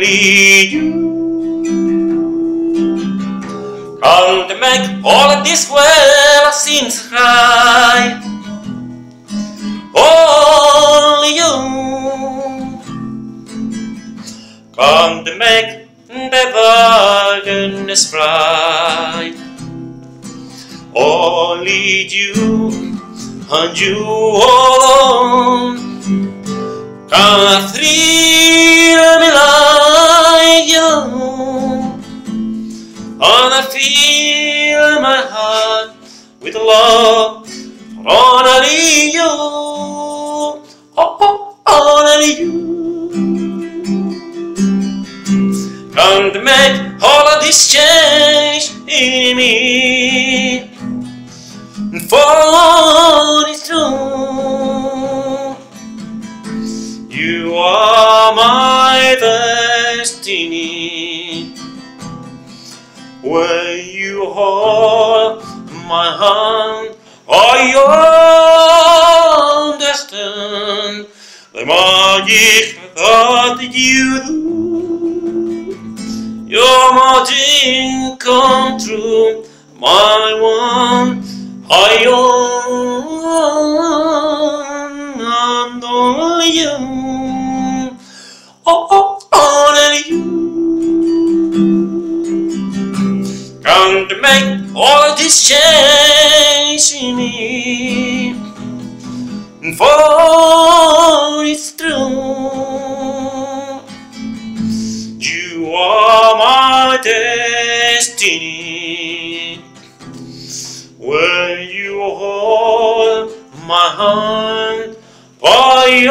only you can make all of this world seems right. Only you can make the darkness bright. Only you and you alone can thrill me like you, and I fill my heart with love for only you, only you can make all of this change in me. For it's true, you are my destiny. When you hold my hand, I understand the magic that you do. Your magic come true, my one. I own and only you, only you can make all this change in me. For it's true, you are my destiny. When you hold my hand, I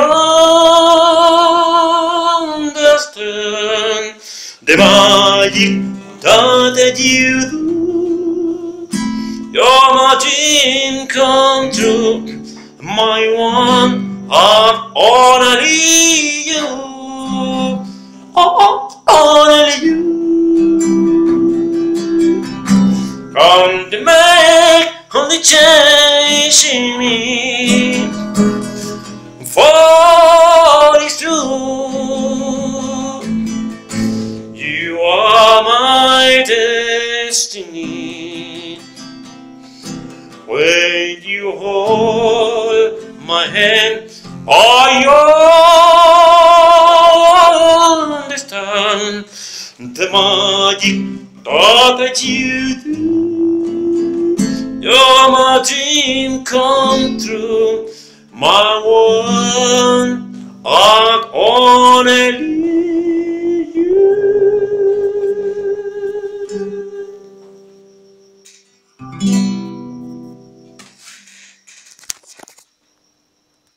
understand the magic that you do. Your magic come true, my one and only you, only you can make all the change in me. For it's true, you are my destiny. When you hold my hand, I understand the magic that you do. Your magic come true, my one and only you.